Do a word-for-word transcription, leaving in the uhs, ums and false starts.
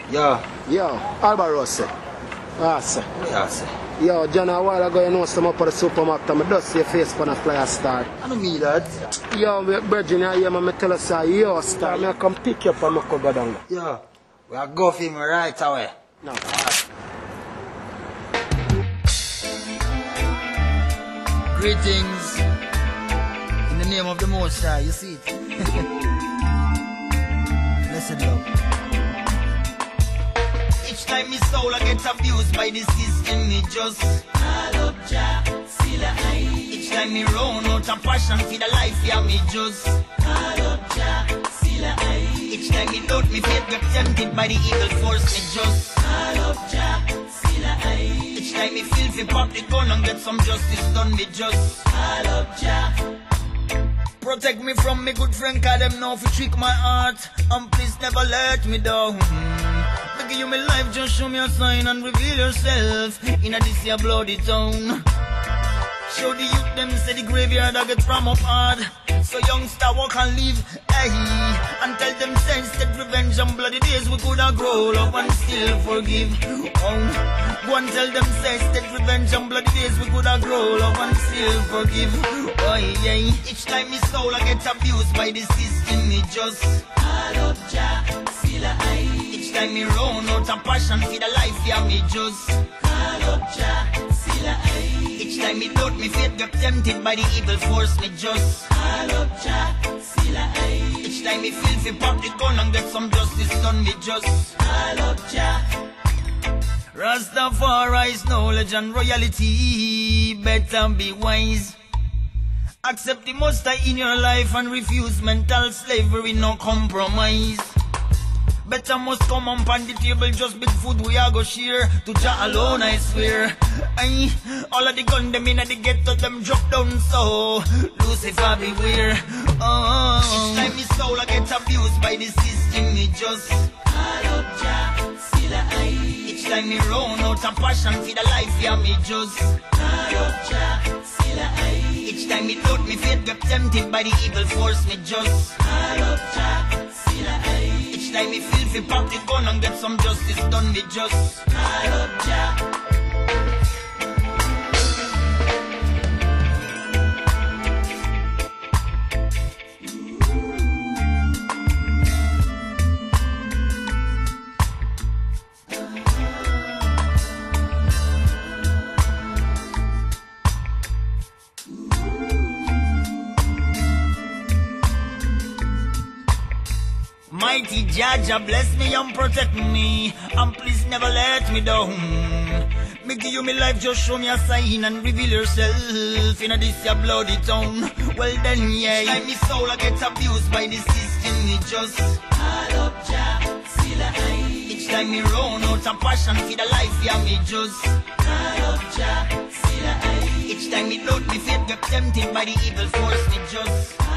Yo. Yo, Albaro say. Ah, say. What you say? Yo, John, a while ago you know some up at the supermarket, I just see your face on a flyer star. I don't mean that. Yo, Virgin, I hear me tell us, yo, star, me come pick you up and I could go down. Yo, we are go for him right away. No. Greetings. In the name of the Most High, you see it? Blessed love. Each time my soul I get abused by the system, me just I love Jah, Sila I. Each time me run out of passion for the life, yeah, me just I love Jah, Sila I. Each time me doubt me faith get tempted by the evil force, me just I love Jah, Sila I. Each time me feel fi pop the gun and get some justice done, me just I love Jah. Protect me from me good friend, cause them know fi trick my heart, and please never let me down. Give you my life, just show me a sign and reveal yourself in a this here bloody town. Show the youth them say the graveyard I get from up hard. So youngster walk and live, hey. And tell them sense that revenge and bloody days we could have grow up and still forgive. Oh, go and tell them sense that revenge and bloody days we could have grow up and still forgive. Oh yeah, each time me soul I get abused by the system, me just I love Jah, Sila I. Each time me run out of passion for the life, yeah, me just I love Jah, Sila I. Each time me doubt me faith get tempted by the evil force, me just I love Jah, Sila I. Each time me feel fi pop the gun and get some justice done, me just I love Jah. Rastafari's knowledge and royalty, better be wise. Accept the Most High in your life and refuse mental slavery, no compromise. Better must come on pan the table, just big food we are go share. To Jah alone I swear. Aye, all of the gun them inna the ghetto them drop down so Lucifer beware. Oh, each time me soul I get abused by the system, me just I love Jah, Sila I. Each time me run out of passion for the life, yeah, me just I love Jah, Sila I. Each time me doubt me faith get tempted by the evil force, me just I love Jah, Sila I. Each time me feel fi pop the gun and get some justice done, me just I love Jah. Mighty Jah, bless me and protect me, and please never let me down. Me give you my life, just show me a sign and reveal yourself in a this your bloody town. Well then, yeah, each time me soul I get abused by the system, me just I love Jah, Sila I. Each time me run out of passion for the life, yeah, me just I love Jah, Sila I. Each time me doubt me faith get tempted by the evil force, me just